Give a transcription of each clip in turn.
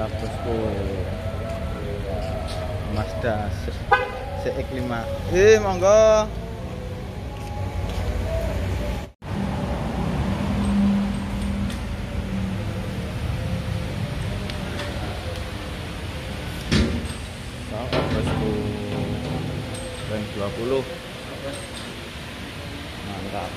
bosku. Mazda CX-5. Monggo. Bosku. Ring 20. Mantap.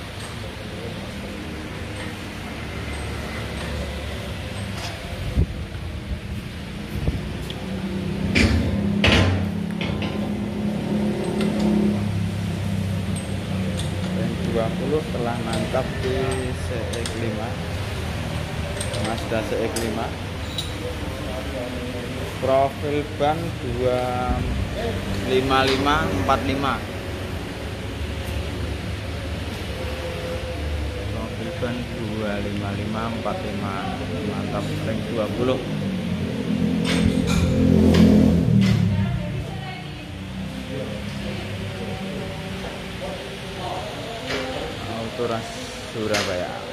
Ring 20 telah mantap di CX-5. Mazda CX-5. Profil ban 25545. Profil ban 25545. Mantap, ring 20. Autoras Surabaya.